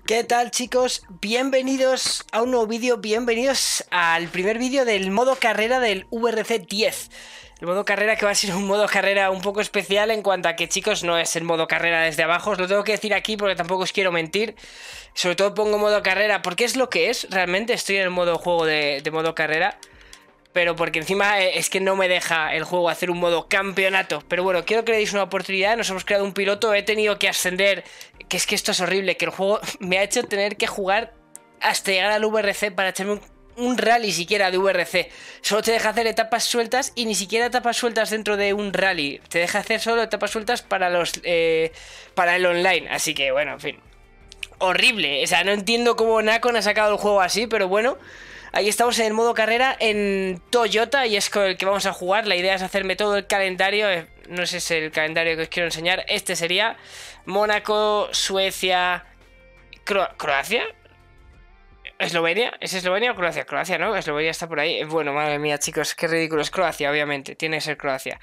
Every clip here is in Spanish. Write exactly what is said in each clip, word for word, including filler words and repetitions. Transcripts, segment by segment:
¿Qué tal, chicos? Bienvenidos a un nuevo vídeo, bienvenidos al primer vídeo del modo carrera del V R C diez. El modo carrera que va a ser un modo carrera un poco especial en cuanto a que, chicos, no es el modo carrera desde abajo. Os lo tengo que decir aquí porque tampoco os quiero mentir. Sobre todo pongo modo carrera porque es lo que es. Realmente estoy en el modo juego de, de modo carrera. Pero porque encima es que no me deja el juego hacer un modo campeonato. Pero bueno, quiero que le deis una oportunidad. Nos hemos creado un piloto, he tenido que ascender. Que es que esto es horrible, que el juego me ha hecho tener que jugar hasta llegar al V R C para echarme un, un rally siquiera de V R C. Solo te deja hacer etapas sueltas y ni siquiera etapas sueltas dentro de un rally. Te deja hacer solo etapas sueltas para los eh, para el online. Así que bueno, en fin. Horrible, o sea, no entiendo cómo Nacon ha sacado el juego así, pero bueno. Ahí estamos en el modo carrera en Toyota y es con el que vamos a jugar. La idea es hacerme todo el calendario. No sé si es el calendario que os quiero enseñar. Este sería Mónaco, Suecia, Cro Croacia, Eslovenia. ¿Es Eslovenia o Croacia? Croacia, ¿no? Eslovenia está por ahí. Bueno, madre mía, chicos, qué ridículo. Es Croacia, obviamente. Tiene que ser Croacia.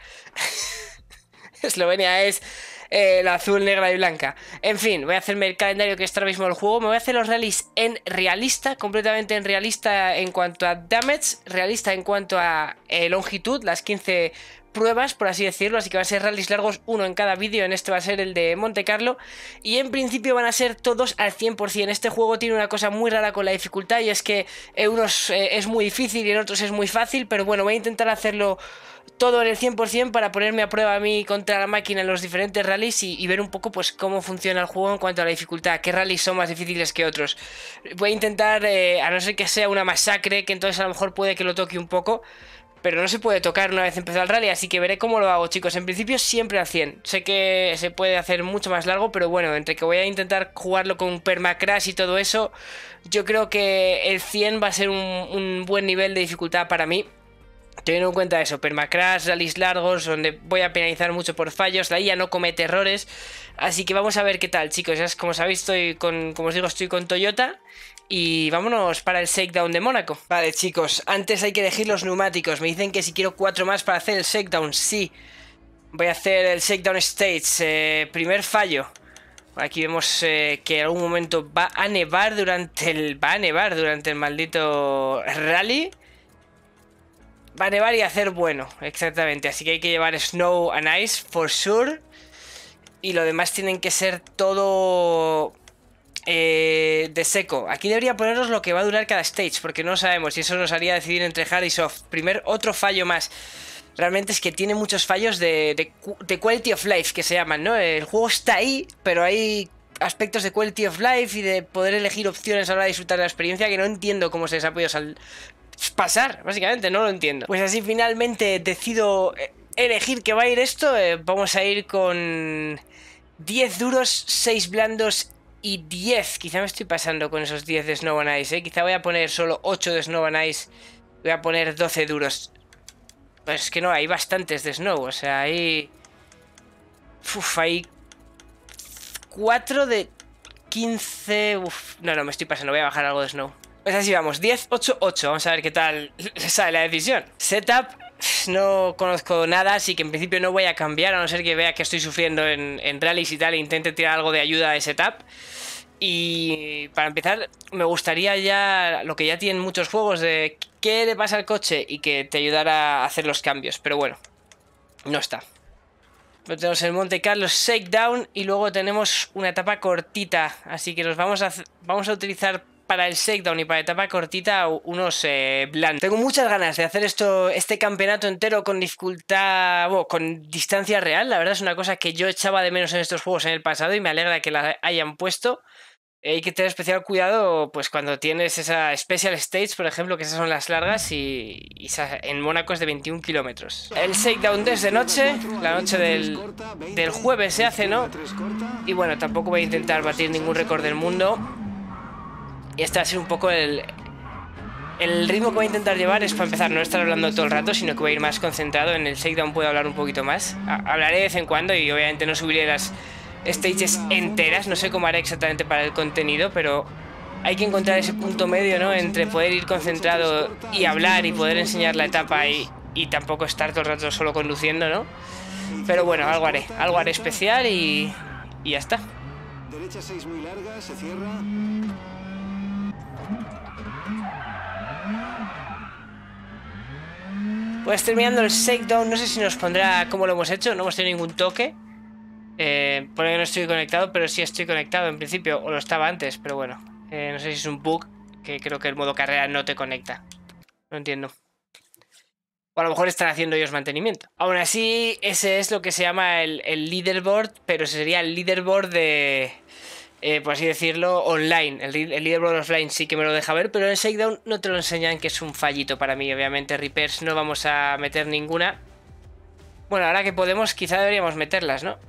Eslovenia es... Eh, la azul, negra y blanca. En fin, voy a hacerme el calendario que está ahora mismo el juego. Me voy a hacer los rallies en realista, completamente en realista en cuanto a damage, realista en cuanto a eh, longitud, las quince pruebas, por así decirlo. Así que va a ser rallies largos, uno en cada vídeo. En este va a ser el de Monte Carlo. Y en principio van a ser todos al cien por cien. Este juego tiene una cosa muy rara con la dificultad y es que en unos eh, es muy difícil y en otros es muy fácil. Pero bueno, voy a intentar hacerlo todo en el cien por cien para ponerme a prueba a mí contra la máquina en los diferentes rallies y, y ver un poco pues cómo funciona el juego en cuanto a la dificultad, qué rallies son más difíciles que otros. Voy a intentar, eh, a no ser que sea una masacre, que entonces a lo mejor puede que lo toque un poco, pero no se puede tocar una vez empezado el rally, así que veré cómo lo hago, chicos. En principio siempre al cien. Sé que se puede hacer mucho más largo, pero bueno, entre que voy a intentar jugarlo con permacrash y todo eso, yo creo que el cien va a ser un, un buen nivel de dificultad para mí. Teniendo en cuenta eso, permacrash, rallies largos, donde voy a penalizar mucho por fallos, la I A no comete errores, así que vamos a ver qué tal, chicos. Ya como sabéis, estoy con, como os digo, estoy con Toyota y vámonos para el shakedown de Mónaco. Vale, chicos, antes hay que elegir los neumáticos. Me dicen que si quiero cuatro más para hacer el shakedown, sí. Voy a hacer el shakedown stage, eh, primer fallo. Aquí vemos eh, que en algún momento va a nevar durante el, va a nevar durante el maldito rally. Va a nevar y hacer bueno, exactamente. Así que hay que llevar snow and ice, for sure. Y lo demás tienen que ser todo eh, de seco. Aquí debería poneros lo que va a durar cada stage, porque no sabemos y eso nos haría decidir entre hard y soft. Primer, otro fallo más. Realmente es que tiene muchos fallos de, de, de quality of life, que se llaman, ¿no? El juego está ahí, pero hay aspectos de quality of life y de poder elegir opciones a la hora de disfrutar de la experiencia que no entiendo cómo se les ha podido sal pasar, básicamente, no lo entiendo. Pues así finalmente decido elegir que va a ir esto. eh, Vamos a ir con diez duros, seis blandos y diez. Quizá me estoy pasando con esos diez de Snow and Ice, ¿eh? Quizá voy a poner solo ocho de Snow and Ice. Voy a poner doce duros. Pues es que no, hay bastantes de Snow. O sea, hay... Uf, hay cuatro de quince. Uf, no, no, me estoy pasando, voy a bajar algo de Snow. Pues así vamos, diez, ocho, ocho. Vamos a ver qué tal sale la decisión. Setup, no conozco nada, así que en principio no voy a cambiar, a no ser que vea que estoy sufriendo en, en rallies y tal, e intente tirar algo de ayuda de setup. Y para empezar, me gustaría ya, lo que ya tienen muchos juegos, de qué le pasa al coche y que te ayudara a hacer los cambios. Pero bueno, no está. Tenemos el Monte Carlo Shakedown y luego tenemos una etapa cortita, así que nos vamos a, vamos a utilizar para el shakedown y para etapa cortita unos eh, blandos. Tengo muchas ganas de hacer esto, este campeonato entero con dificultad, bueno, con distancia real. La verdad es una cosa que yo echaba de menos en estos juegos en el pasado y me alegra que la hayan puesto. Hay que tener especial cuidado pues cuando tienes esa Special Stage, por ejemplo, que esas son las largas y, y en Mónaco es de veintiún kilómetros. El shakedown desde noche, la noche del, del jueves se hace, ¿no? Y bueno, tampoco voy a intentar batir ningún récord del mundo. Y este va a ser un poco el, el ritmo que voy a intentar llevar. Es para empezar no estar hablando todo el rato, sino que voy a ir más concentrado. En el shakedown puedo hablar un poquito más. Hablaré de vez en cuando y obviamente no subiré las stages enteras. No sé cómo haré exactamente para el contenido, pero hay que encontrar ese punto medio, ¿no? Entre poder ir concentrado y hablar y poder enseñar la etapa y, y tampoco estar todo el rato solo conduciendo, ¿no? Pero bueno, algo haré. Algo haré especial y, y ya está. Derecha seis muy larga, se cierra. Pues terminando el shakedown, no sé si nos pondrá cómo lo hemos hecho, no hemos tenido ningún toque. Eh, pone que no estoy conectado, pero sí estoy conectado en principio, o lo estaba antes, pero bueno. Eh, no sé si es un bug, que creo que el modo carrera no te conecta. No entiendo. O a lo mejor están haciendo ellos mantenimiento. Aún así, ese es lo que se llama el, el leaderboard, pero sería el leaderboard de... Eh, por así decirlo, online. El, el leaderboard offline sí que me lo deja ver, pero en el shakedown no te lo enseñan, que es un fallito para mí. Obviamente repairs no vamos a meter ninguna. Bueno, ahora que podemos, quizá deberíamos meterlas, ¿no?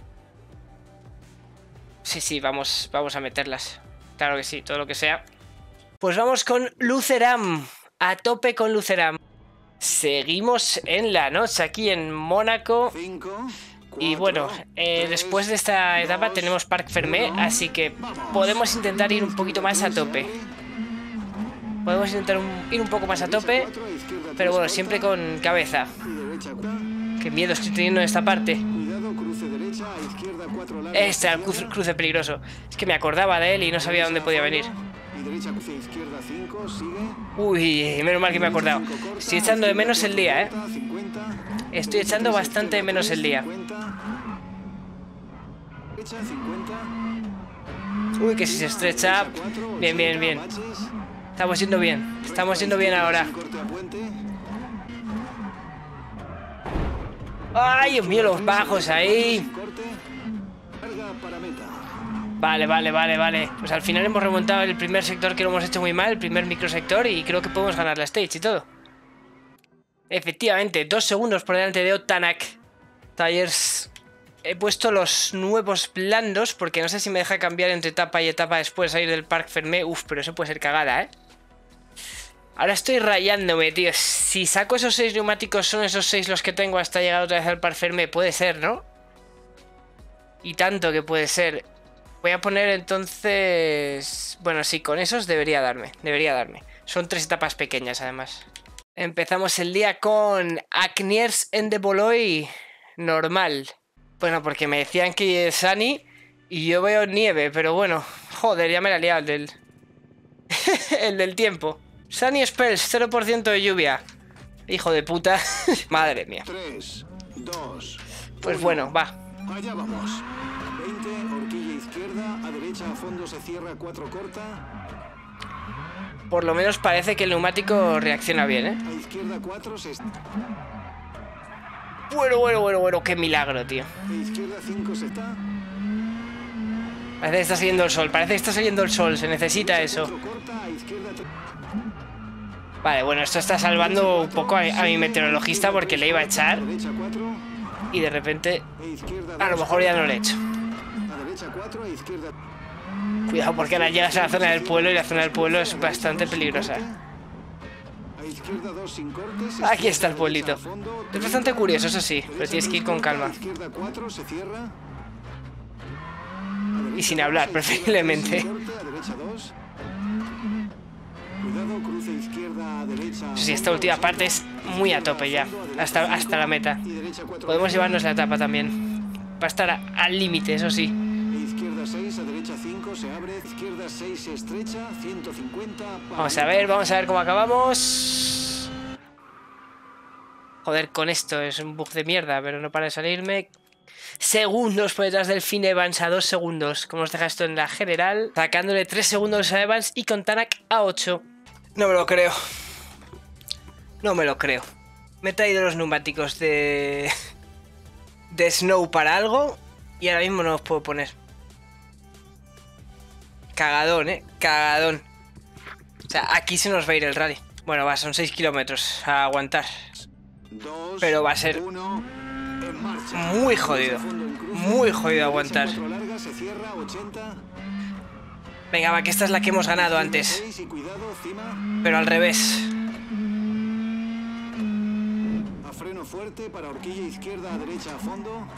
Sí, sí, vamos, vamos a meterlas. Claro que sí, todo lo que sea. Pues vamos con Luceram. A tope con Luceram. Seguimos en la noche aquí en Mónaco. Cinco. Y bueno, eh, después de esta etapa tenemos Parc Fermé, así que podemos intentar ir un poquito más a tope. Podemos intentar un, ir un poco más a tope, pero bueno, siempre con cabeza. Qué miedo estoy teniendo en esta parte. Este, el cruce, cruce peligroso. Es que me acordaba de él y no sabía dónde podía venir. Uy, menos mal que me he acordado. Estoy echando de menos el día, ¿eh? Estoy echando bastante de menos el día. Uy, que si se estrecha. Bien, bien, bien. Estamos yendo bien. Estamos yendo bien ahora. Ay, Dios mío, los bajos ahí. Vale, vale, vale, vale. Pues al final hemos remontado el primer sector que lo hemos hecho muy mal, el primer microsector, y creo que podemos ganar la stage y todo. Efectivamente, dos segundos por delante de Otanak. Tires. He puesto los nuevos blandos porque no sé si me deja cambiar entre etapa y etapa después de salir del Parc Fermé. Uf, pero eso puede ser cagada, ¿eh? Ahora estoy rayándome, tío. Si saco esos seis neumáticos, son esos seis los que tengo hasta llegar otra vez al Parc Fermé. Puede ser, ¿no? Y tanto que puede ser. Voy a poner entonces... Bueno, sí, con esos debería darme. Debería darme. Son tres etapas pequeñas, además. Empezamos el día con Acniers en de Boloy normal. Bueno, porque me decían que es Sunny y yo veo nieve, pero bueno. Joder, ya me la he liado el del... el del tiempo. Sunny Spells, cero por ciento de lluvia. Hijo de puta. Madre mía. tres, dos, pues bueno, va. Allá vamos. veinte, horquilla izquierda, a derecha a fondo se cierra, cuatro corta. Por lo menos parece que el neumático reacciona bien, ¿eh? A izquierda cuatro se... Bueno, bueno, bueno, bueno, qué milagro, tío. A izquierda cinco se está. Parece que está saliendo el sol, parece que está saliendo el sol, se necesita eso. Corta, a izquierda... Vale, bueno, esto está salvando un poco a, a mi meteorologista porque le iba a echar. Derecha cuatro. Y de repente, A izquierda a lo mejor ya no le he hecho. A derecha cuatro, a izquierda... Cuidado porque ahora llegas a la zona del pueblo y la zona del pueblo es bastante peligrosa. A izquierda dos sin cortes. Aquí está el pueblito. Es bastante curioso, eso sí, pero tienes que ir con calma. A izquierda cuatro se cierra. Y sin hablar, preferiblemente. A derecha dos. Cuidado, cruce izquierda a derecha. Sí, esta última parte es muy a tope ya, hasta, hasta la meta. Podemos llevarnos la etapa también. Va a estar a- al límite, eso sí. Izquierda seis, a derecha cinco, se abre. Izquierda seis, se estrecha. ciento cincuenta. Vamos a ver, vamos a ver cómo acabamos. Joder, con esto es un bug de mierda, pero no para de salirme. Segundos por detrás del Finn Evans a dos segundos. ¿Cómo nos deja esto en la general? Sacándole tres segundos a Evans y con Tanak a ocho. No me lo creo. No me lo creo. Me he traído los neumáticos de... de Snow para algo y ahora mismo no los puedo poner. Cagadón, eh. Cagadón. O sea, aquí se nos va a ir el rally. Bueno, va, son seis kilómetros a aguantar. Dos, Pero va a ser uno, en marcha. muy jodido. Muy jodido aguantar. Cuatro larga, se cierra, ochenta. Venga, va, que esta es la que hemos ganado antes. seis y cuidado, cima. Pero al revés. A freno fuerte para horquilla izquierda a derecha a fondo.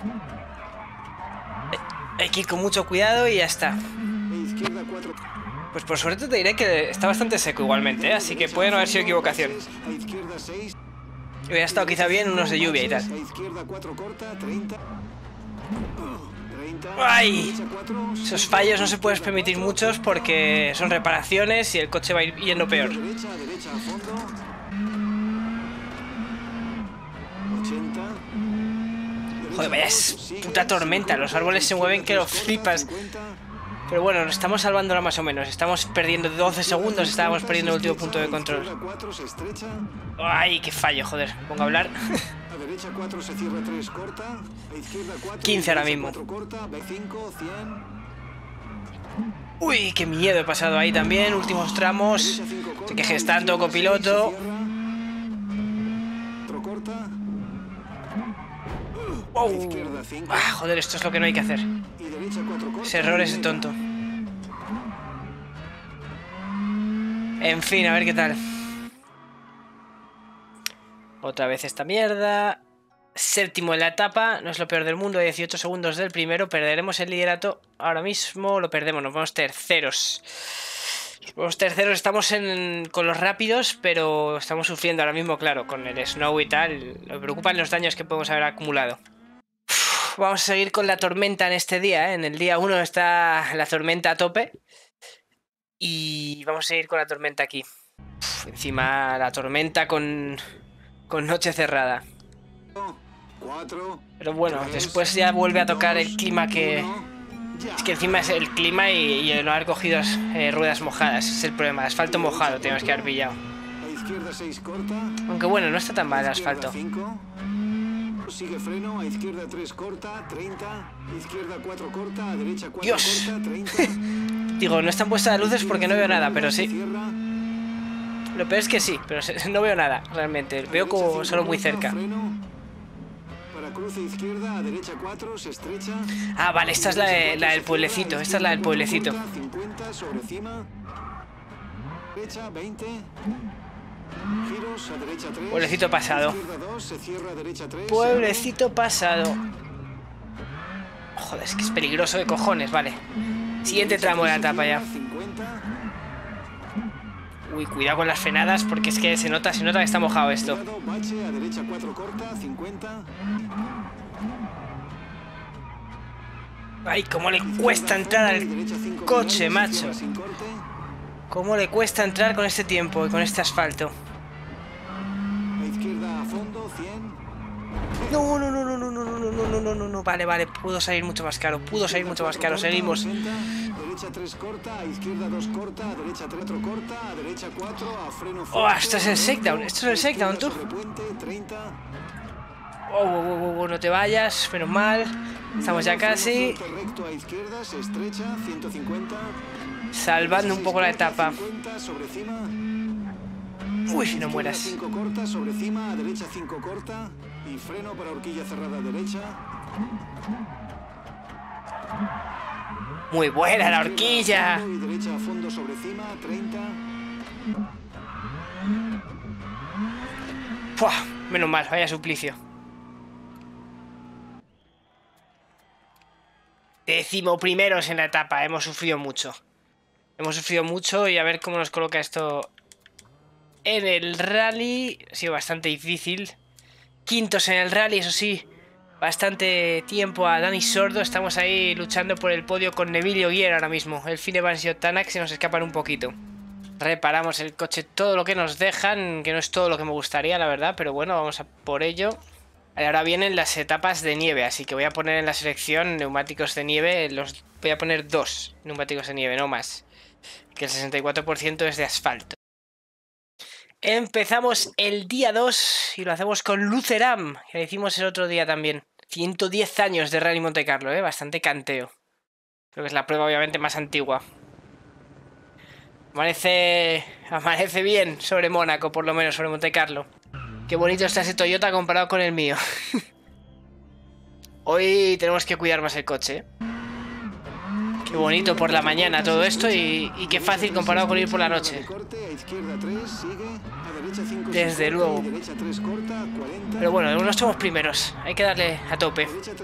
Hay que ir con mucho cuidado y ya está. E izquierda cuatro. Pues por suerte te diré que está bastante seco igualmente, ¿eh? Así que puede no haber sido equivocación. A izquierda seis. Hubiera estado quizá bien unos de lluvia y tal. A izquierda cuatro corta, treinta. ¡Ay! Esos fallos no se pueden permitir muchos porque son reparaciones y el coche va a ir yendo peor. Joder, vaya es puta tormenta. Los árboles se mueven que lo flipas. Pero bueno, nos estamos salvando ahora más o menos. Estamos perdiendo doce segundos. Estábamos perdiendo el último punto de control. ¡Ay, qué fallo! Joder, pongo a hablar. quince ahora mismo. Uy, qué miedo he pasado ahí también. Últimos tramos. Te quejes tanto, copiloto. Oh. Ah, joder, esto es lo que no hay que hacer. Ese error es tonto. En fin, a ver qué tal. Otra vez esta mierda. Séptimo en la etapa. No es lo peor del mundo. dieciocho segundos del primero. Perderemos el liderato. Ahora mismo lo perdemos. Nos vamos terceros. Los terceros estamos en, con los rápidos, pero estamos sufriendo ahora mismo, claro, con el snow y tal. Me preocupan los daños que podemos haber acumulado. Uf, vamos a seguir con la tormenta en este día, ¿eh? En el día uno está la tormenta a tope. Y vamos a seguir con la tormenta aquí. Uf, encima la tormenta con, con noche cerrada. Pero bueno, después ya vuelve a tocar el clima que... Es que encima es el clima y, y no haber cogido eh, ruedas mojadas. Ese es el problema. Asfalto mojado tenemos que haber pillado. Aunque bueno, no está tan mal el asfalto. Sigue freno, a izquierda tres corta, treinta, izquierda cuatro corta, a derecha cuatro Dios. corta, treinta. Digo, no están puestas las luces porque no veo nada, pero sí. Lo peor es que sí, pero no veo nada, realmente. Veo como solo muy cerca. Para cruce izquierda, a derecha cuatro, se estrecha. Ah, vale, esta es la, de, la del pueblecito. Esta es la del pueblecito. cincuenta sobre cima. Derecha veinte. Giros a derecha tres. Pueblecito pasado. dos, se cierra a derecha tres. Pueblecito pasado. Joder, es que es peligroso de cojones, vale. Siguiente tramo de la etapa ya. Uy, cuidado con las frenadas porque es que se nota, se nota que está mojado esto. Bache a derecha cuatro corta, cincuenta. Ay, cómo le cuesta entrar al coche, macho. Cómo le cuesta entrar con este tiempo y con este asfalto. A izquierda a fondo, cien. No, no, no, no, no, no, no, no, no, no, no, no, vale, vale, pudo salir mucho más caro, pudo salir mucho más caro, seguimos. Derecha tres corta, a izquierda dos corta, a derecha cuatro corta, a derecha cuatro, a freno. Oh, esto es el shakedown, esto es el shakedown, tú. Oh, oh, oh, oh, no te vayas, menos mal. Estamos ya casi. Recto a izquierda, se estrecha, ciento cincuenta. Salvando un poco la etapa. Sobre cima. Uy, no mueras. cinco corta, sobre cima, a derecha cinco corta. Y freno para horquilla cerrada derecha. Muy buena la horquilla. Y derecha a fondo sobre cima, treinta. Puah, menos mal, vaya suplicio. Décimo primeros en la etapa, hemos sufrido mucho. Hemos sufrido mucho y a ver cómo nos coloca esto en el rally. Ha sido bastante difícil. Quintos en el rally, eso sí. Bastante tiempo a Dani Sordo. Estamos ahí luchando por el podio con Neville Ogier ahora mismo. El Finn Evans y Tanak se nos escapan un poquito. Reparamos el coche todo lo que nos dejan, que no es todo lo que me gustaría, la verdad, pero bueno, vamos a por ello. Ahora vienen las etapas de nieve, así que voy a poner en la selección neumáticos de nieve. Los voy a poner dos neumáticos de nieve, no más. Que el sesenta y cuatro por ciento es de asfalto. Empezamos el día dos y lo hacemos con Luceram, que lo hicimos el otro día también. ciento diez años de Rally Monte Carlo, ¿eh? Bastante canteo. Creo que es la prueba obviamente más antigua. Amanece, amanece bien sobre Mónaco, por lo menos sobre Monte Carlo. Qué bonito está ese Toyota comparado con el mío. Hoy tenemos que cuidar más el coche, ¿eh? Qué bonito por la mañana todo esto y, y qué fácil comparado con ir por la noche. Desde luego. Pero bueno, no somos primeros. Hay que darle a tope.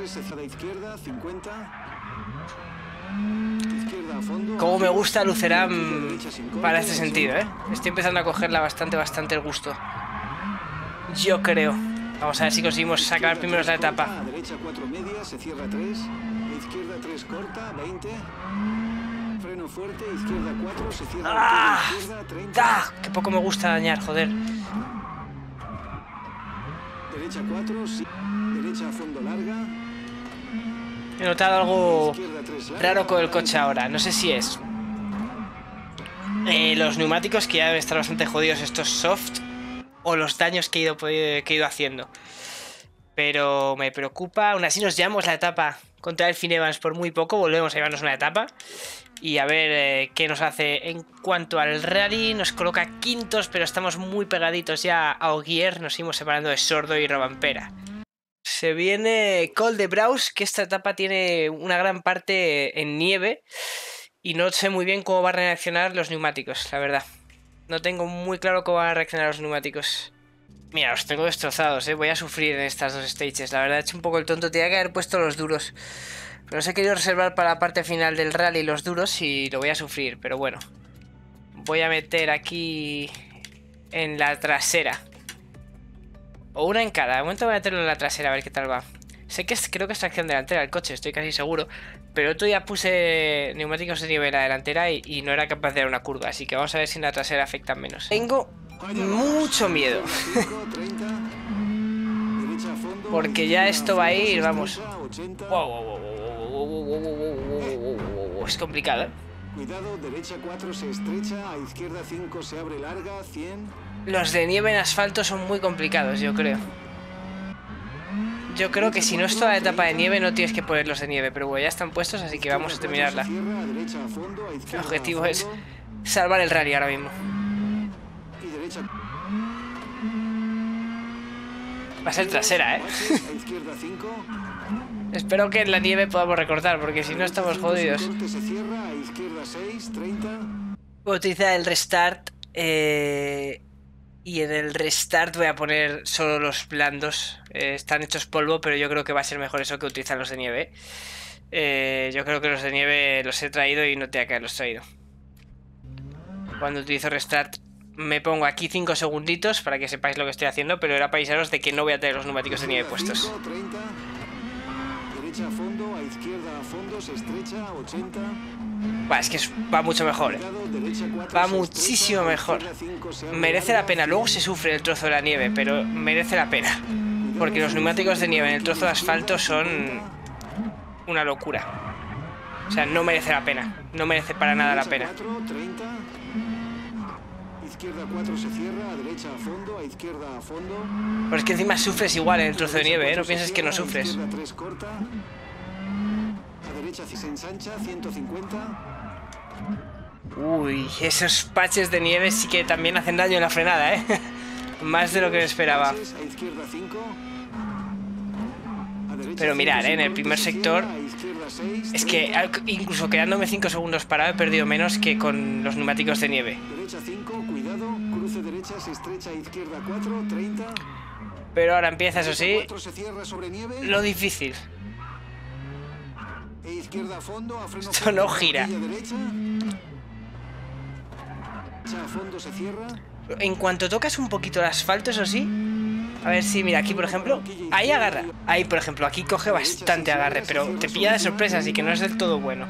Como me gusta Luceram para este sentido, ¿eh? Estoy empezando a cogerla bastante, bastante el gusto. Yo creo. Vamos a ver si conseguimos sacar primero la etapa. izquierda tres corta, veinte. Freno fuerte, izquierda cuatro, se cierra ¡Ah! a izquierda, treinta. ¡Ah! Que poco me gusta dañar, joder. Derecha cuatro, sí. Derecha a fondo larga. He notado algo Izquierda tres larga, raro con el coche ahora. No sé si es eh, los neumáticos, que ya deben estar bastante jodidos estos soft, o los daños que he ido, que he ido haciendo. Pero me preocupa. Aún así nos llevamos la etapa contra el Finn Evans por muy poco. Volvemos a llevarnos una etapa. Y a ver eh, qué nos hace en cuanto al rally. Nos coloca quintos, pero estamos muy pegaditos ya a Ogier. Nos seguimos separando de Sordo y Robampera. Se viene Col de Braus, que esta etapa tiene una gran parte en nieve. Y no sé muy bien cómo van a reaccionar los neumáticos, la verdad. No tengo muy claro cómo van a reaccionar los neumáticos. Mira, los tengo destrozados, ¿eh? Voy a sufrir en estas dos stages. La verdad he hecho un poco el tonto. Tenía que haber puesto los duros. Pero los he querido reservar para la parte final del rally los duros y lo voy a sufrir. Pero bueno. Voy a meter aquí en la trasera. O una en cada. De momento voy a meterlo en la trasera a ver qué tal va. Sé que es, creo que es tracción delantera el coche, estoy casi seguro. Pero otro día puse neumáticos de nieve en la delantera y, y no era capaz de dar una curva. Así que vamos a ver si en la trasera afectan menos. Tengo mucho miedo. Porque ya esto va a ir, vamos. Wow, wow, wow, wow, wow, wow, wow, wow, wow, wow. Es complicado, ¿eh? Cuidado, derecha cuatro se estrecha, a izquierda cinco se abre larga, cien. Los de nieve en asfalto son muy complicados, yo creo. Yo creo que si no es toda la etapa de nieve no tienes que poner los de nieve, pero bueno, ya están puestos, así que vamos a terminarla. El objetivo es salvar el rally ahora mismo. Va a ser trasera, ¿eh? Espero que en la nieve podamos recortar, porque si no estamos jodidos. Voy a utilizar el restart. Eh, y en el restart voy a poner solo los blandos. Eh, están hechos polvo, pero yo creo que va a ser mejor eso que utilizar los de nieve. Eh, yo creo que los de nieve los he traído y no tenía que haberlos traído. Cuando utilizo restart me pongo aquí cinco segunditos para que sepáis lo que estoy haciendo, pero era para avisaros de que no voy a tener los neumáticos de nieve puestos. Derecha a fondo, a izquierda a fondo, se estrecha, ochenta. Va, es que va mucho mejor, ¿eh? Va muchísimo mejor. Merece la pena. Luego se sufre el trozo de la nieve, pero merece la pena. Porque los neumáticos de nieve en el trozo de asfalto son una locura. O sea, no merece la pena. No merece para nada la pena. Izquierda cuatro se cierra, a derecha a fondo, a izquierda a fondo. Pero es que encima sufres igual en el trozo de nieve, ¿eh? No pienses que no sufres. Izquierda tres corta. A derecha se ensancha, ciento cincuenta. Uy, esos patches de nieve sí que también hacen daño en la frenada, ¿eh? Más de lo que me esperaba. A izquierda cinco. A derecha Pero mirad, ¿eh? En el cinco, primer se sector cierra, a izquierda seis, es que incluso quedándome cinco segundos parado he perdido menos que con los neumáticos de nieve. Derecha cinco, cuidado, cruce derecha se estrecha, izquierda cuatro, treinta. Pero ahora empieza, eso sí, cuatro se cierra sobre nieve. lo difícil. E izquierda a fondo, a freno Esto no gira. derecha. A fondo se cierra. En cuanto tocas un poquito el asfalto, eso sí. A ver si, mira, aquí por ejemplo, ahí agarra. Ahí, por ejemplo, aquí coge bastante agarre, pero te pilla de sorpresa, así que no es del todo bueno.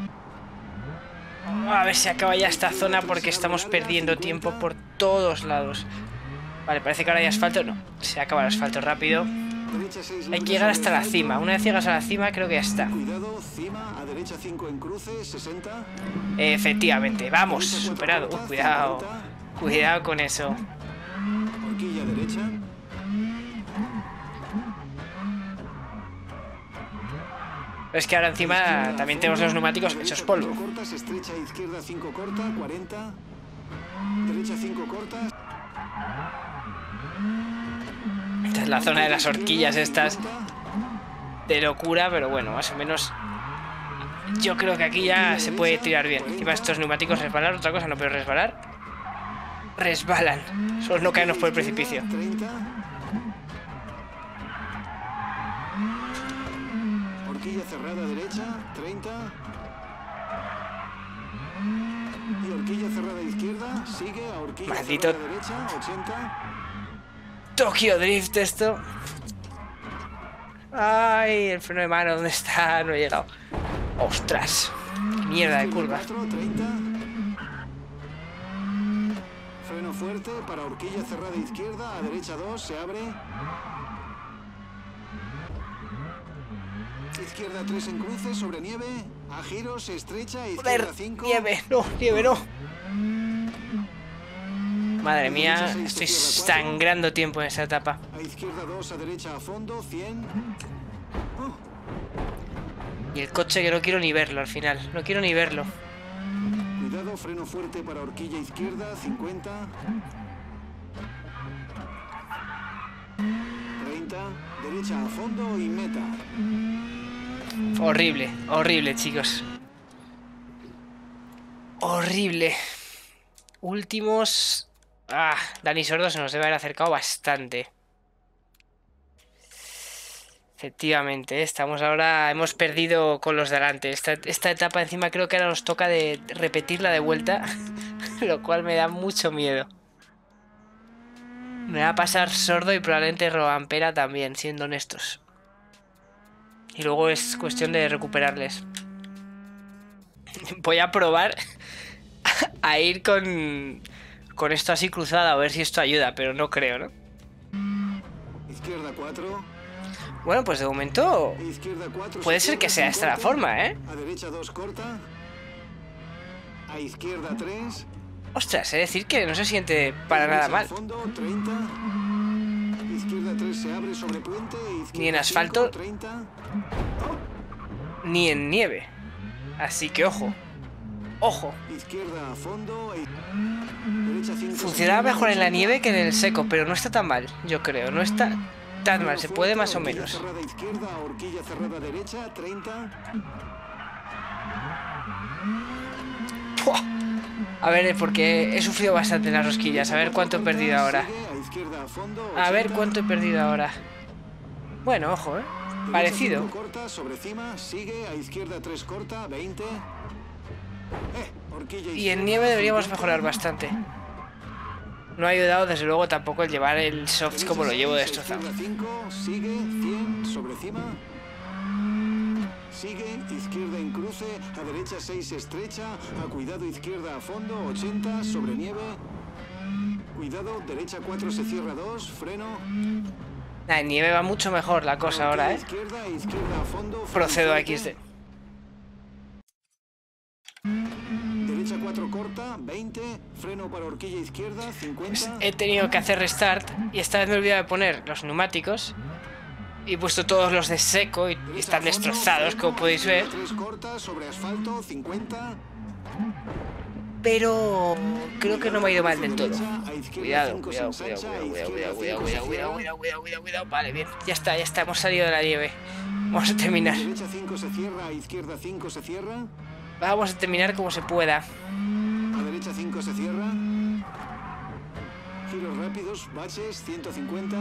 A ver si acaba ya esta zona porque estamos perdiendo tiempo por todos lados. Vale, parece que ahora hay asfalto. No, se acaba el asfalto rápido. Hay que llegar hasta la cima. Una vez llegas a la cima, creo que ya está. Cuidado, cima, a derecha cinco en cruce, sesenta. Efectivamente, vamos, superado. Uh, cuidado, cuidado con eso. Horquilla derecha. Es que ahora encima también tenemos los neumáticos hechos polvo. Corta, se estrecha, izquierda cinco corta, cuarenta. Derecha cinco corta. Esta es la zona de las horquillas estas de locura, pero bueno, más o menos yo creo que aquí ya se puede tirar bien. Encima estos neumáticos resbalar, otra cosa no, pero resbalar resbalan, solo no caernos por el precipicio. Horquilla cerrada derecha, treinta. Y horquilla cerrada izquierda, sigue a horquilla Maldito cerrada derecha, ochenta. Tokyo Drift esto. Ay, el freno de mano, ¿dónde está? No he llegado. Ostras, qué mierda de curva. treinta. Freno fuerte para horquilla cerrada izquierda, a derecha dos, se abre. Izquierda tres en cruce, sobre nieve, a giros, se estrecha, izquierda Joder, cinco. nieve, no, nieve no. Madre mía, estoy sangrando tiempo en esta etapa. A izquierda dos, a derecha a fondo, cien. Oh, Y el coche que no quiero ni verlo al final, no quiero ni verlo. cuidado, freno fuerte para horquilla izquierda, cincuenta. treinta, derecha a fondo y meta. Horrible, horrible, chicos. Horrible. Últimos... Ah, Dani Sordo se nos debe haber acercado bastante. Efectivamente, estamos ahora... Hemos perdido con los de delante. Esta, esta etapa encima creo que ahora nos toca de repetirla de vuelta. Lo cual me da mucho miedo. Me va a pasar Sordo y probablemente Robampera también, siendo honestos. Y luego es cuestión de recuperarles. Voy a probar a ir con, con esto así cruzado, a ver si esto ayuda, pero no creo, ¿no? Izquierda cuatro. Bueno, pues de momento Izquierda cuatro, puede se ser que cierra, sea sin esta la corte. forma, ¿eh? A derecha dos corta. A izquierda tres. Ostras, es decir que no se siente para nada mal. Fondo, treinta. Izquierda tres se abre sobre puente. Izquierda Ni en asfalto. cinco, treinta. Ni en nieve. Así que ojo. Ojo. Izquierda a fondo. Derecha cinco, Funcionaba se cierra, mejor en la ochenta. nieve que en el seco, pero no está tan mal, yo creo. No está tan mal, se Freno puede fuerte, más o horquilla menos. cerrada izquierda, horquilla cerrada derecha, treinta. ¡Puah! A ver, porque he sufrido bastante en las rosquillas. A ver cuánto he perdido ahora. Sigue, a izquierda a fondo, A ver ochenta. cuánto he perdido ahora. Bueno, ojo, ¿eh? Derecha Parecido. cinco corta, sobre cima, sigue, a izquierda tres corta, veinte. Eh, horquilla Y en izquierda, nieve deberíamos cincuenta. mejorar bastante. No ha ayudado desde luego tampoco el llevar el soft como lo llevo Derecha seis, destrozado. izquierda cinco, sigue, cien, sobre cima. Sigue, izquierda en cruce, a derecha seis estrecha, a cuidado izquierda a fondo, ochenta, sobre nieve. Cuidado, derecha cuatro se cierra dos, freno. Nah, en nieve va mucho mejor la cosa ahora, ¿eh? Izquierda, izquierda a fondo, freno Procedo a fuerte. equis de. Derecha cuatro corta, veinte, freno para horquilla izquierda, cincuenta. He tenido que hacer restart y esta vez me he olvidado de poner los neumáticos. Y he puesto todos los de seco y y están destrozados, como podéis ver. tres corta, sobre asfalto, cincuenta. Pero creo que no me ha ido mal del todo. Cuidado, cuidado, cuidado, cuidado, cuidado, cuidado, cuidado, cuidado, cuidado, cuidado, cuidado, cuidado. Vale, bien. Ya está, ya está. Hemos salido de la nieve. Vamos a terminar. Derecha cinco se cierra, a izquierda cinco se cierra. Vamos a terminar como se pueda. A derecha cinco se cierra. Giros rápidos, baches, ciento cincuenta.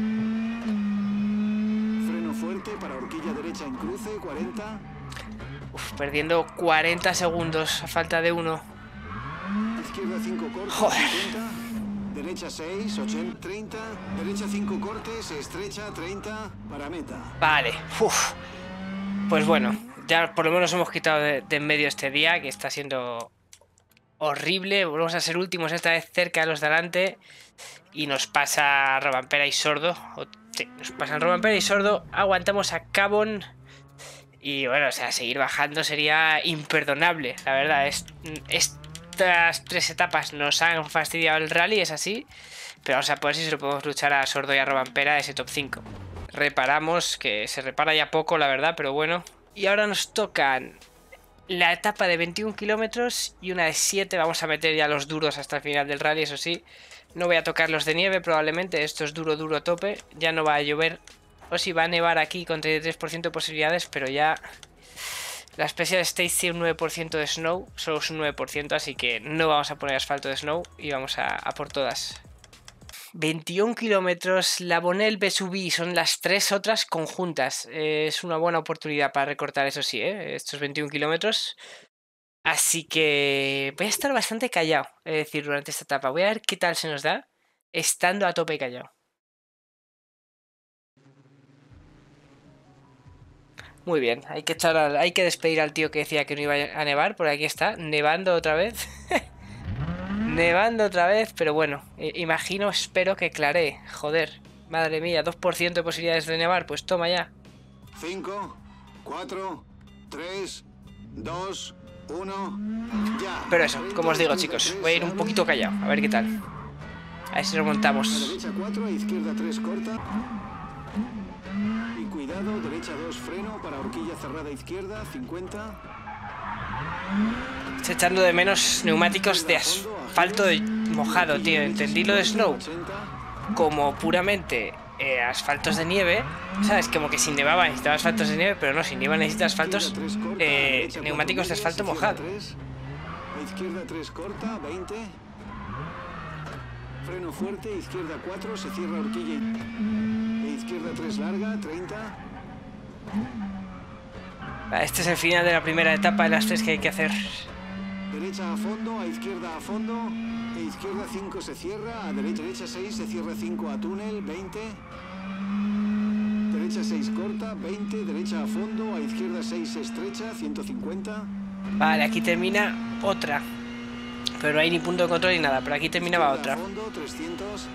Freno fuerte para horquilla derecha en cruce, cuarenta. Uf, perdiendo cuarenta segundos a falta de uno. Izquierda cinco corte, Joder. cincuenta. Derecha seis, ochenta, treinta. Derecha cinco corte, se estrecha, treinta. Para meta. Vale. Uf. Pues bueno, ya por lo menos hemos quitado de, de en medio este día, que está siendo horrible. Volvemos a ser últimos, esta vez cerca de los de delante. Y nos pasa Robampera y Sordo. O, sí, nos pasan Robampera y Sordo. Aguantamos a Cabon. Y bueno, o sea, seguir bajando sería imperdonable. La verdad, es, estas tres etapas nos han fastidiado el rally, es así. Pero vamos a ver si se lo podemos luchar a Sordo y a Robampera ese top cinco. Reparamos, que se repara ya poco, la verdad, pero bueno. Y ahora nos tocan la etapa de veintiún kilómetros y una de siete. Vamos a meter ya los duros hasta el final del rally, eso sí. No voy a tocar los de nieve probablemente. Esto es duro, duro tope. Ya no va a llover. O si va a nevar aquí con treinta y tres por ciento de posibilidades, pero ya... La Special Stage tiene un nueve por ciento de snow. Solo es un nueve por ciento, así que no vamos a poner asfalto de snow. Y vamos a, a por todas. veintiún kilómetros, la Bonel, Vesubí, son las tres otras conjuntas. Eh, es una buena oportunidad para recortar, eso sí, ¿eh? Estos veintiún kilómetros. Así que voy a estar bastante callado, es decir, durante esta etapa. Voy a ver qué tal se nos da estando a tope callado. Muy bien, hay que echar al, hay que despedir al tío que decía que no iba a nevar, por aquí está, nevando otra vez. Nevando otra vez, pero bueno, eh, imagino, espero que claree. Joder, madre mía, dos por ciento de posibilidades de nevar, pues toma ya. cinco, cuatro, tres, dos, uno, ya. Pero eso, como os digo, chicos, voy a ir un poquito callado, a ver qué tal. A ver si remontamos. A derecha cuatro, a izquierda tres, corta. Y cuidado, derecha dos, freno para horquilla cerrada izquierda, cincuenta. Estoy echando de menos neumáticos de asfalto de mojado, tío. Entendí lo de Snow como puramente eh, asfaltos de nieve. ¿Sabes? Como que si nevaba necesitaba asfaltos de nieve, pero no, si nieva necesita asfaltos, eh, neumáticos de asfalto mojado. A izquierda tres, corta, veinte. Freno fuerte, izquierda cuatro, se cierra horquilla. E izquierda tres, larga, treinta. Este es el final de la primera etapa de las tres que hay que hacer. Derecha a fondo, a izquierda a fondo. E izquierda cinco se cierra, a derecha, derecha seis se cierra cinco a túnel, veinte. Derecha seis corta, veinte, derecha a fondo, a izquierda seis estrecha, ciento cincuenta. Vale, aquí termina otra. Pero no hay ni punto de control ni nada, pero aquí terminaba otra. A fondo, trescientos.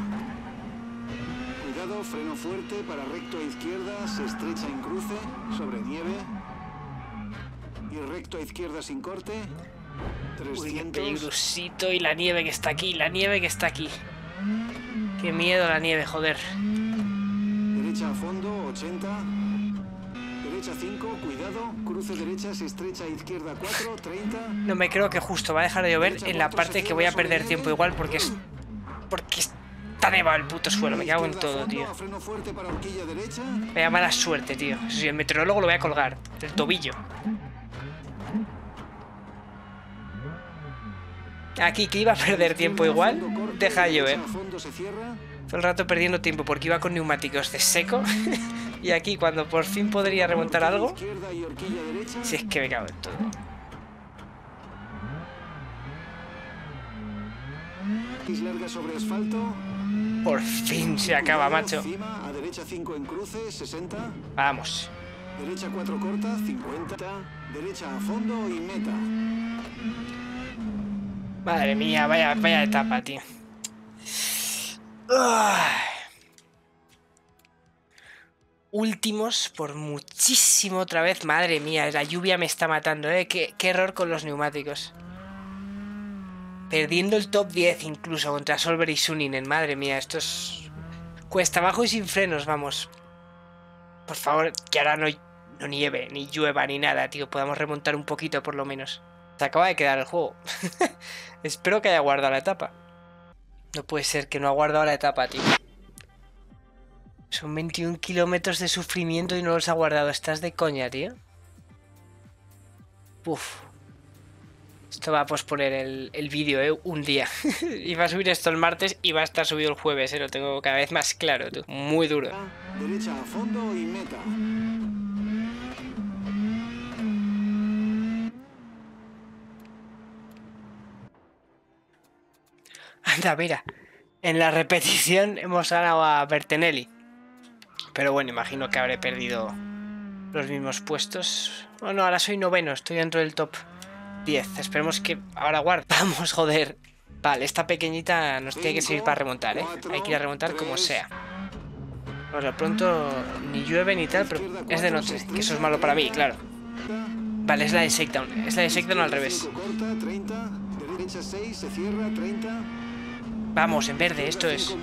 Cuidado, freno fuerte para recto a izquierda, se estrecha en cruce, sobre nieve. Y recto a izquierda sin corte. Uy, qué trescientos. peligrosito. Y la nieve que está aquí, la nieve que está aquí. Qué miedo la nieve, joder. Derecha a fondo, ochenta. Derecha cinco, cuidado. Cruce derecha, se estrecha a izquierda cuatro, treinta. No me creo que justo va a dejar de llover en la parte que voy a perder tiempo igual porque es... Porque está nevado el puto suelo. Me cago en todo, tío. Vaya mala suerte, tío. Eso sí, el meteorólogo lo voy a colgar del tobillo. Aquí que iba a perder tiempo igual, deja de llover. Todo el rato perdiendo tiempo porque iba con neumáticos de seco. Y aquí cuando por fin podría remontar algo, si es que me cago en todo. Por fin se acaba, macho. Vamos. Derecha cuatro corta, cincuenta. Derecha a fondo y meta. Madre mía, vaya, vaya etapa, tío. Uy. Últimos por muchísimo otra vez. Madre mía, la lluvia me está matando, ¿eh? Qué, qué error con los neumáticos. Perdiendo el top diez incluso contra Solver y Suninen. Madre mía, esto es... Cuesta abajo y sin frenos, vamos. Por favor, que ahora no, no nieve, ni llueva, ni nada, tío. Podamos remontar un poquito por lo menos. Se acaba de quedar el juego. Espero que haya guardado la etapa. No puede ser que no ha guardado la etapa, tío. Son veintiún kilómetros de sufrimiento y no los ha guardado. ¿Estás de coña, tío? Uf. Esto va a posponer el, el vídeo, ¿eh? Un día. Iba a subir esto el martes y va a estar subido el jueves, ¿eh? Lo tengo cada vez más claro, tú. Muy duro. Derecha a fondo y meta. Anda, mira. En la repetición hemos ganado a Bertinelli. Pero bueno, imagino que habré perdido los mismos puestos. Bueno, ahora soy noveno, estoy dentro del top diez. Esperemos que ahora guarde. Vamos, joder. Vale, esta pequeñita nos tiene que servir para remontar, ¿eh? Hay que ir a remontar como sea. Por lo pronto ni llueve ni tal, pero es de noche, que eso es malo para mí, claro. Vale, es la de Shakedown. Es la de Shakedown al revés. Vamos, en verde, esto es.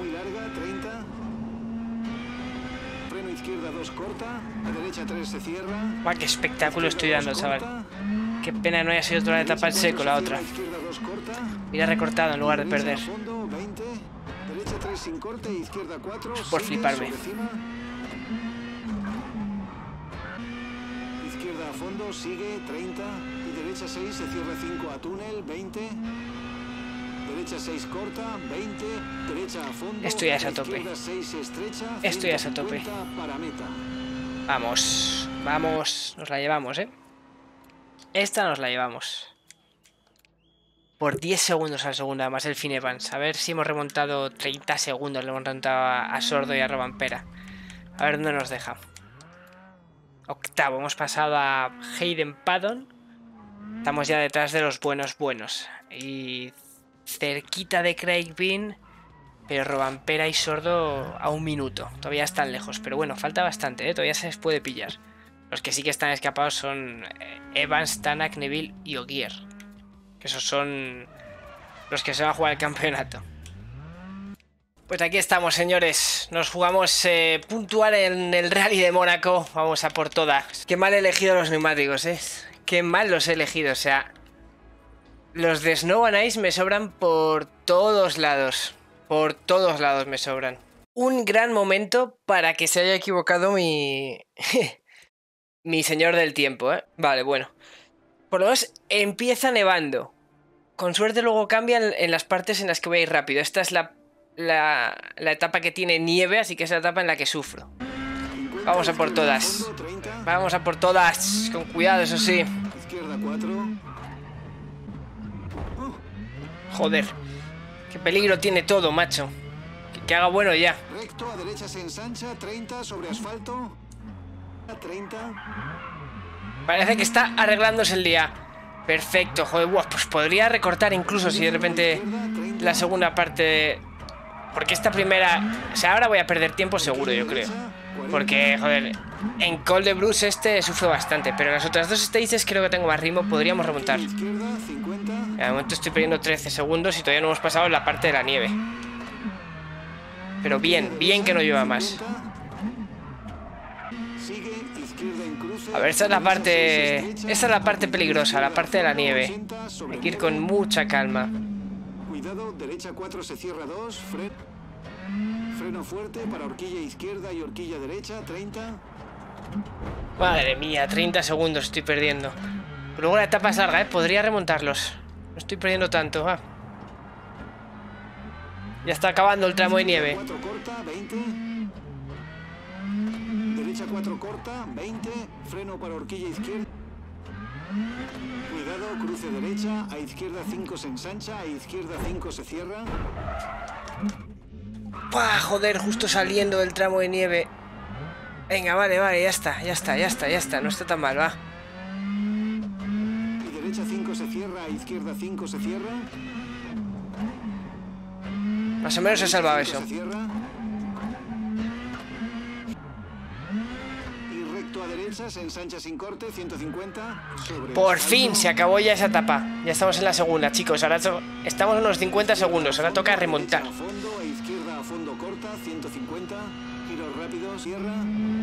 Guau, qué espectáculo estoy dando, chaval. Qué pena no haya sido toda la etapa en seco, la otra. Mira, recortado en lugar de perder. Por fliparme. Izquierda a fondo, sigue, treinta. Y derecha seis, se cierra cinco a túnel, veinte. Derecha seis corta, veinte. Derecha a fondo. Esto ya es a tope. Esto ya es a tope. Vamos, vamos. Nos la llevamos, ¿eh? Esta nos la llevamos. Por diez segundos al segundo, además el Finn Evans. A ver si hemos remontado treinta segundos. Le hemos remontado a, a Sordo y a Robampera. A ver dónde nos deja. octavo. Hemos pasado a Hayden Paddon. Estamos ya detrás de los buenos buenos. Y cerquita de Craig Bean. Pero Robampera y Sordo a un minuto. Todavía están lejos. Pero bueno, falta bastante, ¿eh? Todavía se les puede pillar. Los que sí que están escapados son Evans, Tanak, Neville y Ogier. Que esos son los que se van a jugar el campeonato. Pues aquí estamos, señores. Nos jugamos eh, puntuar en el Rally de Mónaco. Vamos a por todas. Qué mal he elegido los neumáticos, ¿eh? Qué mal los he elegido. O sea, los de Snow and Ice me sobran por todos lados. Por todos lados me sobran. Un gran momento para que se haya equivocado mi... mi señor del tiempo, ¿eh? Vale, bueno. Por lo menos empieza nevando. Con suerte luego cambia en, en las partes en las que voy a ir rápido. Esta es la, la, la etapa que tiene nieve, así que es la etapa en la que sufro. Vamos a por todas. Vamos a por todas. Con cuidado, eso sí. Joder. Qué peligro tiene todo, macho. Que, que haga bueno ya. Recto, a derecha se ensancha, treinta sobre asfalto. treinta. Parece que está arreglándose el día. Perfecto, joder, buah, pues podría recortar incluso si de repente la segunda parte... Porque esta primera... O sea, ahora voy a perder tiempo seguro, yo creo. Porque, joder, en Col de Bruce este sufro bastante. Pero en las otras dos stages creo que tengo más ritmo. Podríamos remontar. De momento estoy perdiendo trece segundos y todavía no hemos pasado la parte de la nieve. Pero bien, bien que no lleva más. A ver, esta es la parte... Esta es la parte peligrosa, la parte de la nieve. Hay que ir con mucha calma. Cuidado, derecha cuatro se cierra dos, fre... freno fuerte para horquilla izquierda y horquilla derecha, treinta. Madre mía, treinta segundos estoy perdiendo. Pero luego la etapa es larga, ¿eh? Podría remontarlos. No estoy perdiendo tanto, va. Ya está acabando el tramo de nieve. Derecha cuatro corta, veinte, freno para horquilla izquierda. Cuidado, cruce derecha, a izquierda cinco se ensancha, a izquierda cinco se cierra. ¡Pah! Joder, justo saliendo del tramo de nieve. Venga, vale, vale, ya está, ya está, ya está, ya está, no está tan mal, va. Y derecha cinco se cierra, a izquierda cinco se cierra. Más o menos he salvado eso. Se ensancha sin corte, ciento cincuenta. Por fin se acabó ya esa etapa. Ya estamos en la segunda, chicos. Ahora estamos en unos cincuenta segundos. Ahora toca remontar. A fondo, a izquierda a fondo corta, ciento cincuenta. Giros rápidos, cierra.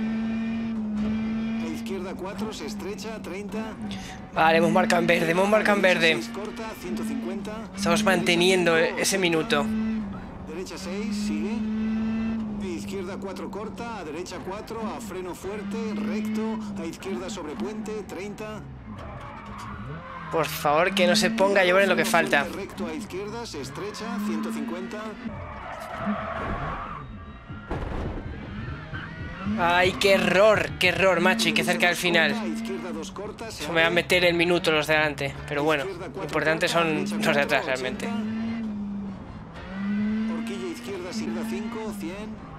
A izquierda cuatro, se estrecha, treinta. Vale, hemos marcado en verde, hemos marcado en verde. Corta, ciento cincuenta. Estamos manteniendo ese minuto. Derecha seis, sigue. Izquierda cuatro corta, a derecha cuatro, a freno fuerte, recto, a izquierda sobre puente, treinta. Por favor, que no se ponga a llover en lo que falta. Recto a izquierda, se estrecha, ciento cincuenta. Ay, qué error, qué error, macho, y qué cerca del final. Eso me va a meter el minuto los de delante. Pero bueno, lo importante son los de atrás realmente. Horquilla izquierda, sigla cinco, cien.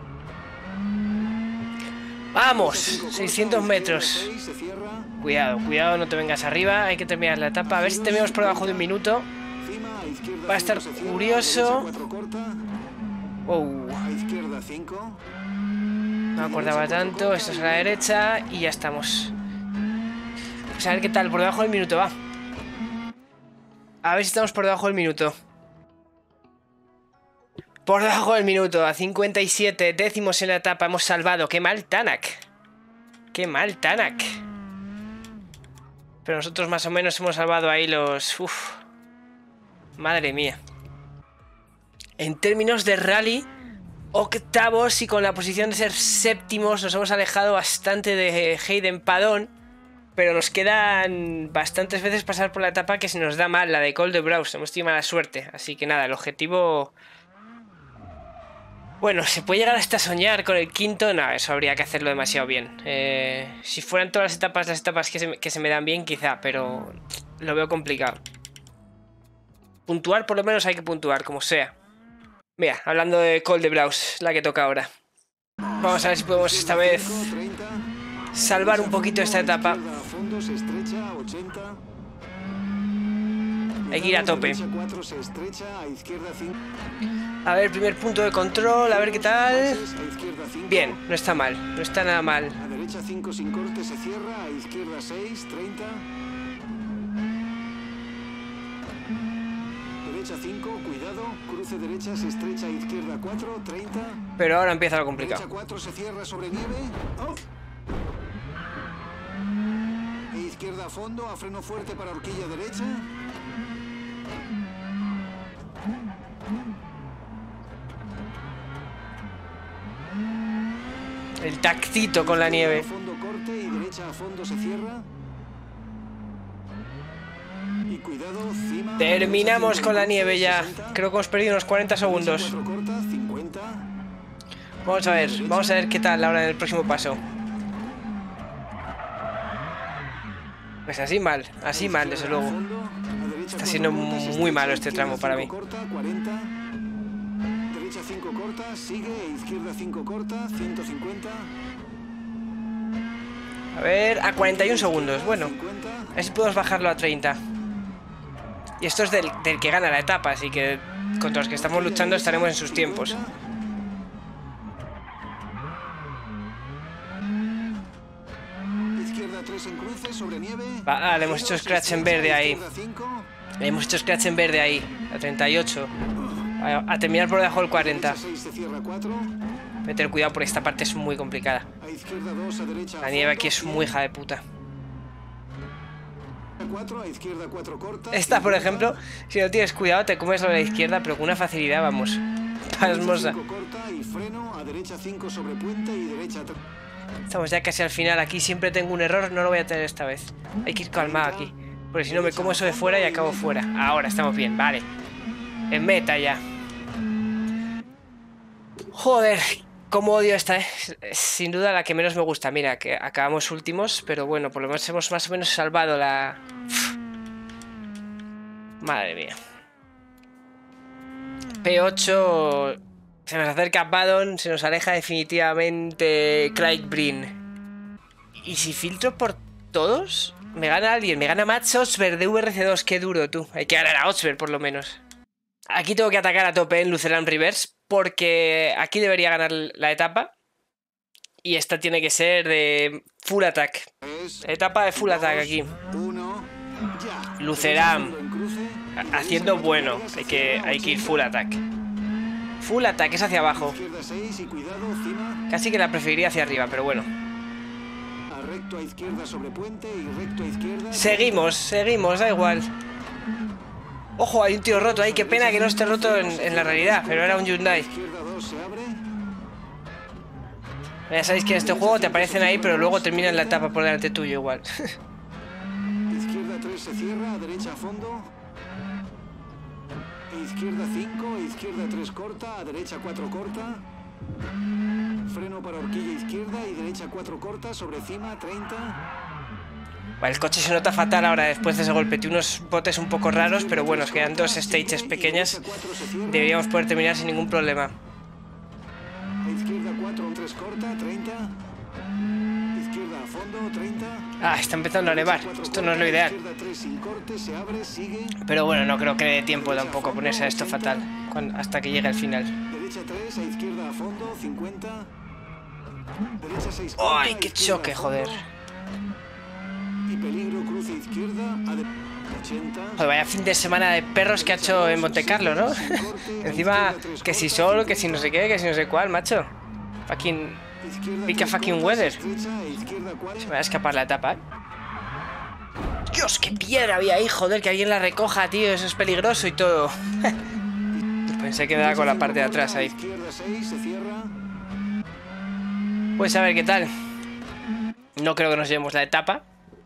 Vamos, seiscientos metros. Cuidado, cuidado, no te vengas arriba. Hay que terminar la etapa. A ver si terminamos por debajo de un minuto. Va a estar curioso. Wow. No me acordaba tanto. Esto es a la derecha y ya estamos. Pues a ver qué tal, por debajo del minuto, va. A ver si estamos por debajo del minuto. Por debajo del minuto, a cincuenta y siete décimos en la etapa, hemos salvado. ¡Qué mal Tanak! ¡Qué mal Tanak! Pero nosotros más o menos hemos salvado ahí los... Uf. Madre mía. En términos de rally, octavos y con la posición de ser séptimos nos hemos alejado bastante de Hayden Paddon. Pero nos quedan bastantes veces pasar por la etapa que se nos da mal, la de Col de Bruce. Hemos tenido mala suerte, así que nada, el objetivo... Bueno, ¿se puede llegar hasta soñar con el quinto? No, eso habría que hacerlo demasiado bien. Eh, si fueran todas las etapas las etapas que se, que se me dan bien, quizá, pero lo veo complicado. Puntuar, por lo menos hay que puntuar, como sea. Mira, hablando de Col de Bruce, la que toca ahora. Vamos a ver si podemos esta vez salvar un poquito esta etapa. Hay que ir a tope. A ver, primer punto de control, a ver qué tal. Bien, no está mal, no está nada mal. A derecha cinco sin corte, se cierra, a izquierda seis, treinta. Derecha cinco, cuidado, cruce derecha, se estrecha, a izquierda cuatro, treinta. Pero ahora empieza lo complicado. Derecha cuatro, se cierra sobre nieve. Oh. E izquierda a fondo, a freno fuerte para horquilla derecha. El tactito con la nieve. A fondo corte y derecha a fondo se cierra. Y cuidado, cima. Terminamos con la nieve ya. Creo que hemos perdido unos cuarenta segundos. Corta, cincuenta. Vamos a ver, vamos a ver qué tal ahora en el próximo paso. Pues así mal, así mal, desde luego. Está siendo muy malo este tramo para mí. Derecha cinco corta, sigue, izquierda cinco corta, ciento cincuenta. A ver, a cuarenta y un segundos. Bueno, a ver si podemos bajarlo a treinta. Y esto es del, del que gana la etapa, así que contra los que estamos luchando estaremos en sus tiempos. Izquierda tres en cruce, sobre nieve. Va, ah, le hemos hecho scratch en verde ahí. Le hemos hecho scratch en verde ahí, a treinta y ocho. A, a terminar por debajo del cuarenta. Meter cuidado porque esta parte es muy complicada. La nieve aquí es muy hija de puta. Esta, por ejemplo, si no tienes cuidado te comes a la izquierda, pero con una facilidad, vamos, pasmosa. Estamos ya casi al final. Aquí siempre tengo un error, no lo voy a tener esta vez. Hay que ir calmado aquí, porque si no me como eso de fuera y acabo fuera. Ahora estamos bien, vale. En meta ya. Joder, cómo odio esta, ¿eh? Es sin duda la que menos me gusta. Mira, que acabamos últimos, pero bueno, por lo menos hemos más o menos salvado la... Uf. Madre mía. P ocho... Se nos acerca Baddon, se nos aleja definitivamente Craig Breen. ¿Y si filtro por todos? Me gana alguien, me gana Max Osberg de V R C dos, qué duro, tú. Hay que ganar a Osberg por lo menos. Aquí tengo que atacar a tope en Lutheran Reverse, porque aquí debería ganar la etapa. Y esta tiene que ser de full attack. Etapa de full attack aquí. Lutheran haciendo bueno. Hay que, hay que ir full attack. Full attack es hacia abajo. Casi que la preferiría hacia arriba, pero bueno. Seguimos, seguimos, da igual. Ojo, hay un tío roto ahí. Qué pena que no esté roto en, en la realidad, pero era un Hyundai. Ya sabéis que en este juego te aparecen ahí, pero luego terminan la etapa por delante tuyo igual. Izquierda tres se cierra, a derecha a fondo. Izquierda cinco, izquierda tres corta, a derecha cuatro corta. Freno para horquilla izquierda y derecha cuatro corta, sobre cima treinta. Vale, el coche se nota fatal ahora después de ese golpe. Tiene unos botes un poco raros, pero bueno, os quedan dos stages pequeñas. Deberíamos poder terminar sin ningún problema. Izquierda cuatro, tres corta, treinta. Izquierda a fondo, treinta. Ah, está empezando a nevar. Esto no es lo ideal. Pero bueno, no creo que dé tiempo tampoco a ponerse a esto fatal cuando, hasta que llegue al final. Derecha tres, a izquierda a fondo, cincuenta. Derecha seis. ¡Ay, qué choque, joder! Y peligro, cruce izquierda, a de ochenta. Joder, vaya fin de semana de perros que ha hecho en Monte Carlo, ¿no? Encima, que si sol, que si no sé qué, que si no sé cuál, macho. Fucking... Pica fucking weather. Se me va a escapar la etapa, ¿eh? Dios, qué piedra había ahí, joder, que alguien la recoja, tío. Eso es peligroso y todo. Pensé que me daba con la parte de atrás ahí. Pues a ver qué tal. No creo que nos llevemos la etapa.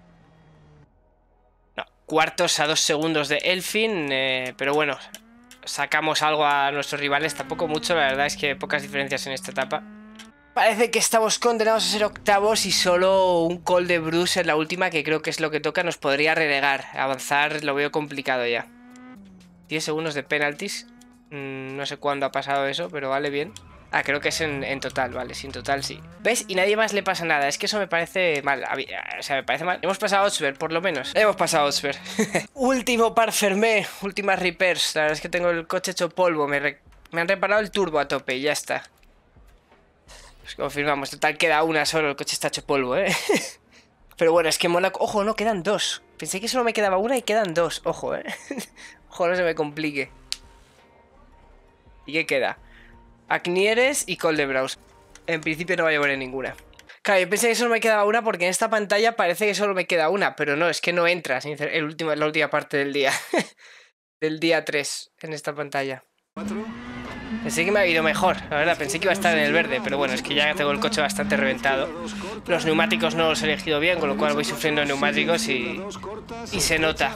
No, cuartos a dos segundos de Elfin, eh, pero bueno, sacamos algo a nuestros rivales. Tampoco mucho, la verdad es que pocas diferencias en esta etapa. Parece que estamos condenados a ser octavos y solo un call de Bruce en la última, que creo que es lo que toca, nos podría relegar. Avanzar lo veo complicado ya. diez segundos de penalties. Mm, no sé cuándo ha pasado eso, pero vale bien. Ah, creo que es en, en total, vale, sí, en total sí. ¿Ves? Y nadie más le pasa nada, es que eso me parece mal, o sea, me parece mal. Hemos pasado a Oxford, por lo menos. Hemos pasado a Oxford. Último par fermé, últimas repairs. La verdad es que tengo el coche hecho polvo, me, re... me han reparado el turbo a tope y ya está. Pues confirmamos, total queda una solo, el coche está hecho polvo, ¿eh? Pero bueno, es que mola... Ojo, no, quedan dos. Pensé que solo me quedaba una y quedan dos, ojo, ¿eh? Ojo, no se me complique. ¿Y qué queda? Acnieres y Coldebraus. En principio no va a llevar ninguna. Claro, yo pensé que solo me quedaba una porque en esta pantalla parece que solo me queda una, pero no, es que no entra el último, la última parte del día. Del día tres en esta pantalla. Pensé que me ha ido mejor, la verdad, pensé que iba a estar en el verde, pero bueno, es que ya tengo el coche bastante reventado. Los neumáticos no los he elegido bien, con lo cual voy sufriendo neumáticos y, y se nota.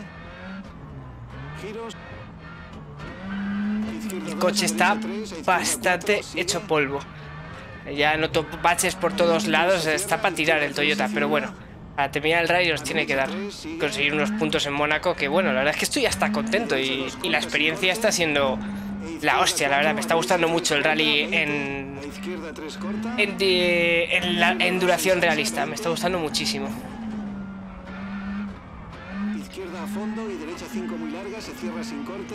El coche está bastante hecho polvo. Ya noto baches por todos lados, está para tirar el Toyota, pero bueno, para terminar el rally nos tiene que dar conseguir unos puntos en Mónaco, que bueno, la verdad es que estoy hasta contento y, y la experiencia está siendo la hostia, la verdad, me está gustando mucho el rally en, en, de, en, la, en duración realista, me está gustando muchísimo. Izquierda a fondo y derecha cinco muy larga, se cierra sin corte.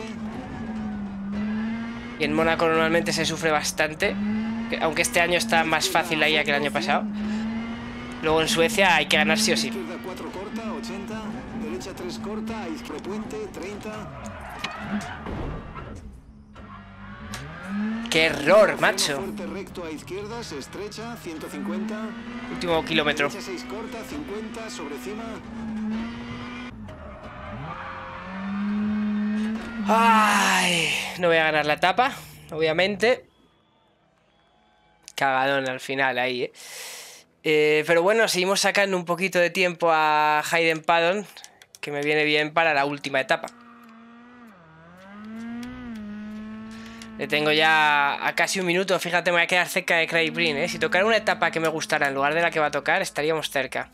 Y en Mónaco normalmente se sufre bastante, aunque este año está más fácil la I A que el año pasado. Luego en Suecia hay que ganar sí o sí. Izquierda cuatro corta, ochenta, derecha tres corta, izquierda puente, treinta. ¡Qué error, macho! Fuerte recto a izquierda, se estrecha, ciento cincuenta. Último kilómetro. Derecha seis corta, cincuenta, sobre cima. Ay, no voy a ganar la etapa, obviamente. Cagadón al final ahí, ¿eh? Eh, pero bueno, seguimos sacando un poquito de tiempo a Hayden Paddon, que me viene bien para la última etapa. Le tengo ya a casi un minuto, fíjate, me voy a quedar cerca de Craig Breen, ¿eh? Si tocara una etapa que me gustara en lugar de la que va a tocar, estaríamos cerca.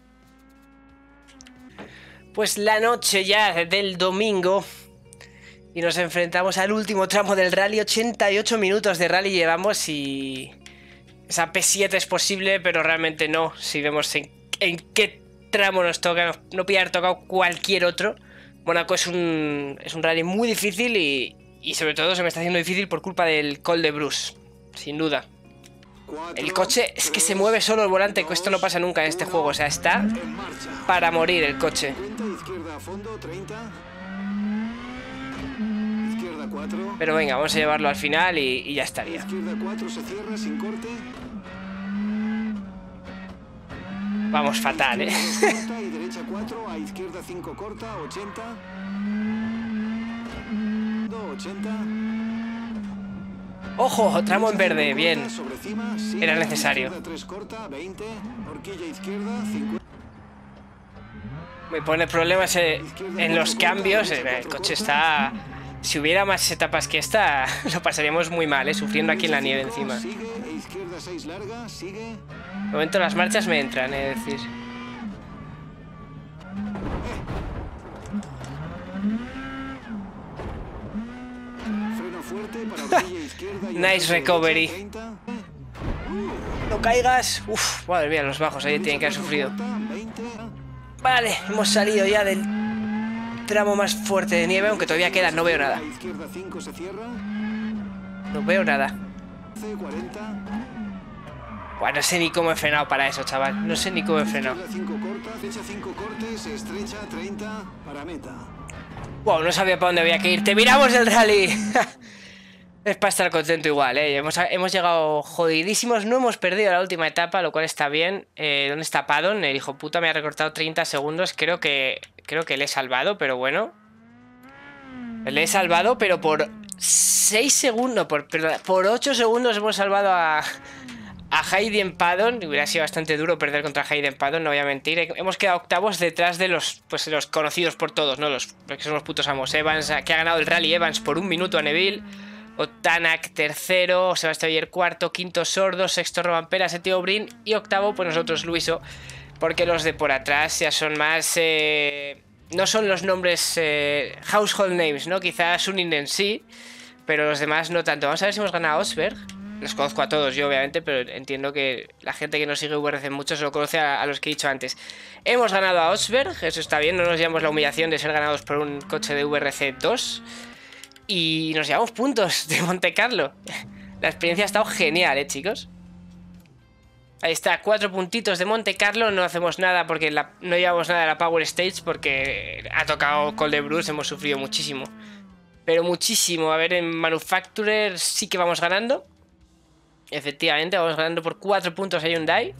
Pues la noche ya del domingo... Y nos enfrentamos al último tramo del rally. ochenta y ocho minutos de rally llevamos y... Esa P siete es posible, pero realmente no. Si vemos en, en qué tramo nos toca, no podía haber tocado cualquier otro. Mónaco es un, es un rally muy difícil y, y sobre todo se me está haciendo difícil por culpa del Col de Bruce. Sin duda. El coche es que se mueve solo el volante, que esto no pasa nunca en este juego. O sea, está para morir el coche. Pero venga, vamos a llevarlo al final y, y ya estaría. Vamos fatal, ¿eh? ¡Ojo! Tramo en verde, bien. Era necesario. Me pone problemas en los cambios. El coche está... Si hubiera más etapas que esta, lo pasaríamos muy mal, ¿eh? Sufriendo aquí en la nieve encima. De momento las marchas me entran, es decir. Nice recovery. No caigas. Uf, madre mía, los bajos ahí tienen que haber sufrido. Vale, hemos salido ya del tramo más fuerte de nieve, aunque todavía queda, no veo nada. No veo nada. Bueno, no sé ni cómo he frenado para eso, chaval. No sé ni cómo he frenado. Wow, no sabía para dónde había que ir. ¡Te miramos el rally! Es para estar contento igual, ¿eh? Hemos, hemos llegado jodidísimos. No hemos perdido la última etapa, lo cual está bien. Eh, ¿Dónde está Paddon? El hijo puta me ha recortado treinta segundos. Creo que, creo que le he salvado, pero bueno. Le he salvado, pero por seis segundos, por, perdón, por ocho segundos hemos salvado a, a Hayden Paddon. Hubiera sido bastante duro perder contra Hayden Paddon, no voy a mentir. Hemos quedado octavos detrás de los, pues, los conocidos por todos, ¿no? Los, los que son los putos amos. Evans, que ha ganado el rally Evans por un minuto a Neville. Otanak tercero, Sebastián Ogier cuarto, quinto Sordo, sexto Robampera, séptimo Breen y octavo pues nosotros Luiso, porque los de por atrás ya son más... Eh, no son los nombres eh, household names, ¿no? Quizás Suninen sí, pero los demás no tanto. Vamos a ver si hemos ganado a Osberg. Los conozco a todos yo, obviamente, pero entiendo que la gente que no sigue V R C mucho se lo conoce a, a los que he dicho antes. Hemos ganado a Osberg, eso está bien, no nos llevamos la humillación de ser ganados por un coche de V R C dos. Y nos llevamos puntos de Monte Carlo. La experiencia ha estado genial, ¿eh, chicos? Ahí está, cuatro puntitos de Monte Carlo. No hacemos nada porque la, no llevamos nada de la Power Stage porque ha tocado Col de Bruce, hemos sufrido muchísimo. Pero muchísimo. A ver, en Manufacturer sí que vamos ganando. Efectivamente, vamos ganando por cuatro puntos a Hyundai.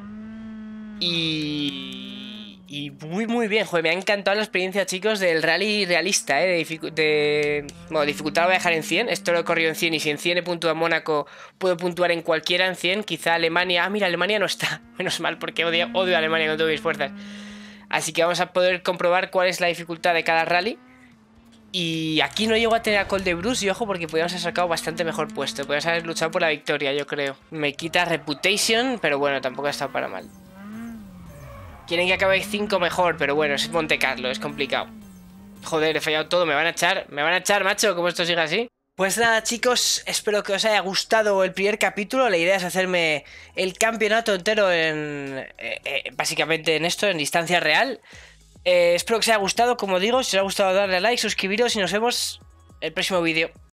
Y... Y muy muy bien, joder, me ha encantado la experiencia, chicos, del rally realista, ¿eh? De, dificu de... Bueno, dificultad lo voy a dejar en cien, esto lo he corrido en cien y si en cien he puntuado en Mónaco, puedo puntuar en cualquiera en cien, quizá Alemania... Ah, mira, Alemania no está, menos mal, porque odio, odio a Alemania con todas mis fuerzas. Así que vamos a poder comprobar cuál es la dificultad de cada rally. Y aquí no llego a tener a Col de Bruce y ojo porque podríamos haber sacado bastante mejor puesto. Podríamos haber luchado por la victoria, yo creo. Me quita Reputation, pero bueno, tampoco ha estado para mal. Quieren que acabe cinco mejor, pero bueno, es Monte Carlo, es complicado. Joder, he fallado todo, me van a echar, me van a echar, macho, como esto siga así. Pues nada, chicos, espero que os haya gustado el primer capítulo. La idea es hacerme el campeonato entero en... Eh, eh, básicamente en esto, en distancia real. Eh, espero que os haya gustado, como digo, si os ha gustado darle a like, suscribiros y nos vemos en el próximo vídeo.